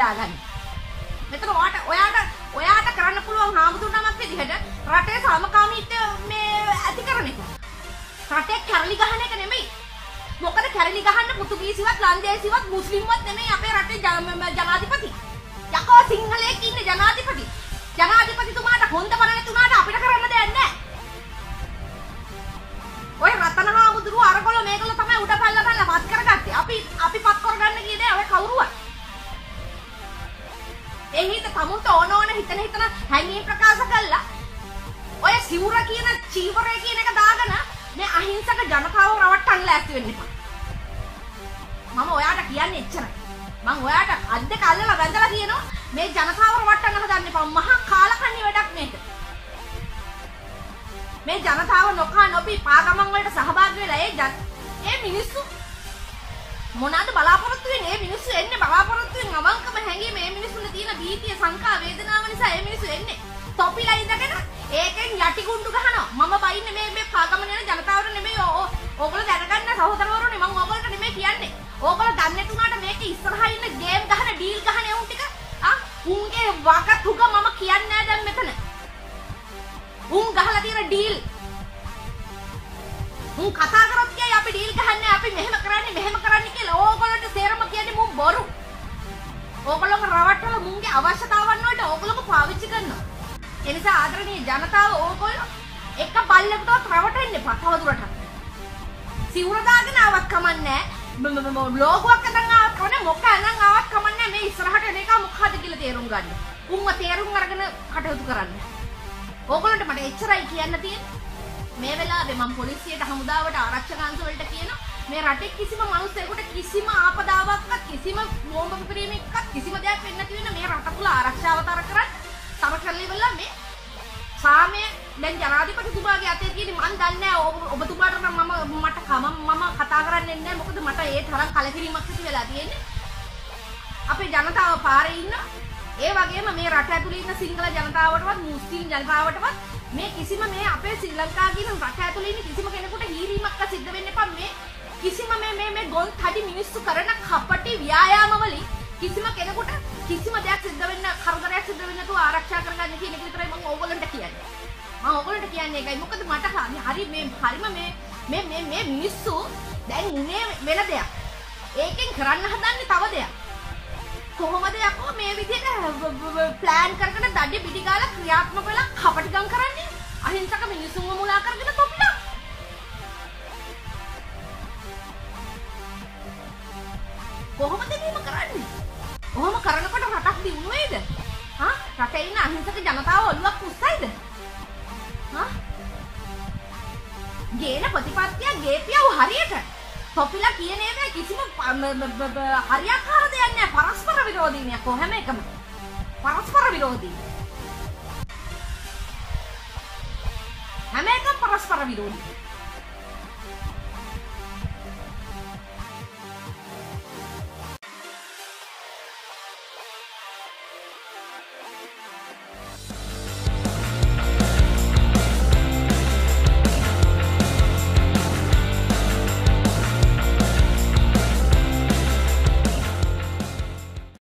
බෙදාගන්න. මෙතන ඔයාට කරන්න පුළුවන් හාමුදුරුවමක් විදිහට රටේ සමකාමීත්වය මේ ඇති කරන එක. රටේ කැරලි ගහන එක නෙමෙයි. මොකද කැරලි ගහන්න පෘතුගීසිවත් ලන්දේසිවත් මුස්ලිම්වත් නෙමෙයි අපේ රටේ ජනාධිපති. යකෝ සිංහලයෙක් ඉන්නේ ජනාධිපති. ජනාධිපතිතුමාට හොඳ බලන තුනාට අපිට කරන්න දෙයක් නැහැ. ඔය රතන හාමුදුරුවෝ අරගොල්ලෝ මේගොල්ලෝ තමයි උඩ පල්ලා පත් කරගත්තේ. අපි පත් කරගන්න ගියේ නෑ ඔය කවුරුවත්. ඒ හිත තමුන්ට ඕන හිතන හැංගීම් ප්‍රකාශ කළා. ඔය සිවුර කියන චීවරය කියන එක දාගෙන මේ අහිංසක ජනතාව රවට්ටන්න ලෑස්ති වෙන්න එපා. මම ඔයාට කියන්නේ එච්චරයි. මම ඔයාට අත් දෙක අල්ලලා වැඳලා කියනවා මේ ජනතාව රවට්ටන්න හදන්න එපා. මහා කාලකන්ණි වැඩක් මේක. මේ ජනතාව නොකා නොපී පාගමන් වලට සහභාගී වෙලා ඒ මිනිස්සු මොනවාද බලාපොරොත්තු වෙන්නේ? මේ මිනිස්සු එන්නේ බලාපොරොත්තු වෙන අවංකම හැංගීම. මේ මිනිස්සුන්ට තියෙන භීතිය සංකා වේදනාව නිසා මේ මිනිස්සු එන්නේ. තොපිලා ඉඳගෙන ඒකෙන් යටි කුණ්ඩු ගහනවා. මම බයින්නේ මේ පාගමන යන ජනතාවට නෙමෙයි. ඕගොල්ලෝ දැනගන්න සහෝදරවරුනි මම ඕගොල්ලන්ට නෙමෙයි කියන්නේ. ඕගොල්ලෝ දන්නේ තුනාට මේක ඉස්සරහා ඉන්න ගේම් ගහන ඩීල් ගහන උන් ටික උන්ගේ වකතුග මම කියන්නේ නැහැ දැන් මෙතන. උන් ගහලා තියෙන ඩීල් උන් කතා කරොත් කියයි අපි ඩීල් ගහන්නේ අපි මෙහෙම කරන්නේ කියලා. ඕගොල්ලන්ට සේරම කියන්නේ මුන් බොරු. ඕගොල්ලෝගේ රවට්ටල මුන්ගේ අවශ්‍යතාවන් වලට ඕගොල්ලෝ පාවිච්චි කරනවා. ඒ නිසා ආදරණීය ජනතාව ඕගොල්ලෝ එක පල්ලෙකටවත් රවටෙන්න එපා තවදුරටත්. සිවුර දාගෙන ආවත් කමන්නේ නැහැ. ලෝගෝවක් අතන් ආවත් කමන්නේ මොකක් අතන් ආවත් කමන්නේ මේ ඉස්සරහට එන එක මොකක්ද කියලා තේරුම් ගන්න. උන්ව තේරුම් අරගෙන කටයුතු කරන්න. ඕගොල්ලන්ට මට එච්චරයි කියන්න තියෙන්නේ. මේ වෙලාවේ මම පොලිසියට හමුදාවට ආරක්ෂක අංශ වලට කියනවා මේ රටේ කිසිම මිනිස්සෙකුට කිසිම ආපදාවක්වත් කිසිම බෝම්බ පිපිරීමක්වත් කිසිම දෙයක් වෙන්න නැති වෙන මේ රට තුල ආරක්ෂාව තර කරලා ඉවරලා මේ සාමය දැන් ජනාධිපතිතුමාගේ අතේ තියෙන මන් දන්නේ නැහැ ඔබතුමාට නම් මම කතා කරන්නේ නැහැ මොකද මට ඒ තරම් කලකිරීමක් ඇති වෙලා තියෙන්නේ අපේ ජනතාව පාරේ ඉන්න ඒ වගේම මේ රට ඇතුලේ ඉන්න සිංහල ජනතාවටවත් මුස්ලිම් ජනතාවටවත් මේ කිසිම මේ අපේ ශ්‍රී ලංකා කියන රට ඇතුලේ ඉන්න කිසිම කෙනෙකුට හීරීමක් සිද්ධ වෙන්න එපා මේ කිසිම මේ ගොන් තඩි මිනිස්සු කරන කපටි ව්‍යායාම වලින් කිසිම කෙනෙකුට කිසිම දෙයක් සිද්ධ වෙන්න කරදරයක් සිද්ධ වෙන්න තු ආරක්ෂා කරගන්න කියන එක විතරයි මම ඕගොල්ලන්ට කියන්නේ. මම ඕගොල්ලන්ට කියන්නේ ඒකයි. මොකද මට හරි මේ මිනිස්සු දැන් ඉන්නේ වෙන දෙයක්. ඒකෙන් කරන්න හදන්නේ තව දෙයක්. කොහොමද යකෝ මේ විදිහට ප්ලෑන් කරගෙන දඩේ පිටි ගාලා ක්‍රියාත්මක වෙලා කපටිකම් කරන්නේ? අහිංසක මිනිස්සුන්ව මුලා කරගෙන තොපිලා. කොහොමද මේක කරන්නේ? කොහොම කරනකොට රටක් දිනු වේද? රටේ ඉන්න අහිංසක ජනතාව ඔළුවක් උස්සයිද? ගේන ප්‍රතිපත්තිය ගේපියව හරියට තොපිලා කියන ඒවා කිසිම හරියාකාර දෙයක් නෑ පරස්පර විරෝධී නේ කොහොම එකම පරස්පර විරෝධී හැම එකම පරස්පර විරෝධී